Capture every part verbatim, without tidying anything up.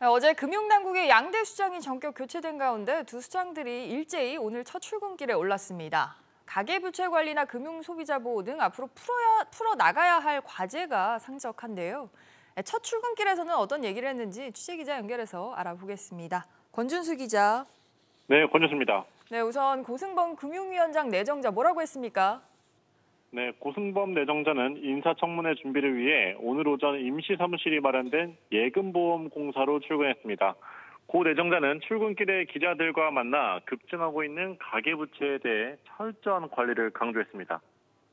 어제 금융당국의 양대 수장이 전격 교체된 가운데 두 수장들이 일제히 오늘 첫 출근길에 올랐습니다. 가계부채 관리나 금융소비자 보호 등 앞으로 풀어야, 풀어나가야 할 과제가 상적한데요. 첫 출근길에서는 어떤 얘기를 했는지 취재기자 연결해서 알아보겠습니다. 권준수 기자. 네, 권준수입니다. 네, 우선 고승범 금융위원장 내정자 뭐라고 했습니까? 네, 고승범 내정자는 인사청문회 준비를 위해 오늘 오전 임시사무실이 마련된 예금보험공사로 출근했습니다. 고 내정자는 출근길에 기자들과 만나 급증하고 있는 가계부채에 대해 철저한 관리를 강조했습니다.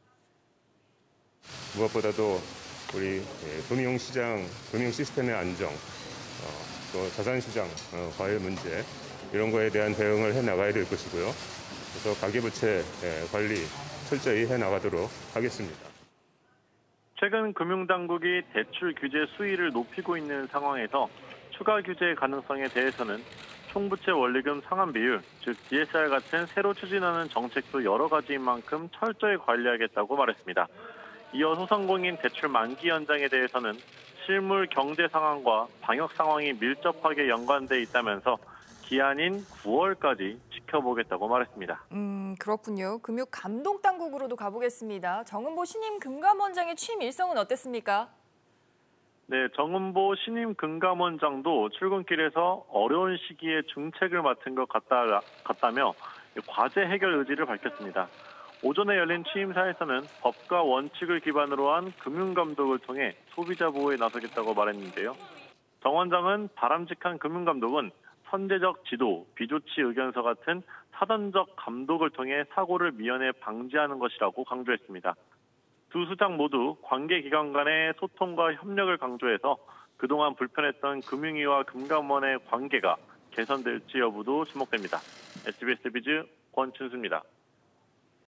무엇보다도 우리 금융시장, 금융시스템의 안정, 또 자산시장 과열 문제 이런 거에 대한 대응을 해나가야 될 것이고요. 그래서 가계부채 관리 철저히 해나가도록 하겠습니다. 최근 금융당국이 대출 규제 수위를 높이고 있는 상황에서 추가 규제 가능성에 대해서는 총부채 원리금 상환 비율, 즉 디에스알 같은 새로 추진하는 정책도 여러 가지인 만큼 철저히 관리하겠다고 말했습니다. 이어 소상공인 대출 만기 연장에 대해서는 실물 경제 상황과 방역 상황이 밀접하게 연관돼 있다면서 기한인 구월까지 지켜보겠다고 말했습니다. 음, 그렇군요. 금융감독당국으로도 가보겠습니다. 정은보 신임 금감원장의 취임 일성은 어땠습니까? 네, 정은보 신임 금감원장도 출근길에서 어려운 시기에 중책을 맡은 것 같다, 같다며 과제 해결 의지를 밝혔습니다. 오전에 열린 취임사에서는 법과 원칙을 기반으로 한 금융감독을 통해 소비자 보호에 나서겠다고 말했는데요. 정 원장은 바람직한 금융감독은 선제적 지도, 비조치 의견서 같은 사전적 감독을 통해 사고를 미연에 방지하는 것이라고 강조했습니다. 두 수장 모두 관계기관 간의 소통과 협력을 강조해서 그동안 불편했던 금융위와 금감원의 관계가 개선될지 여부도 주목됩니다. 에스비에스 비즈 권춘수입니다.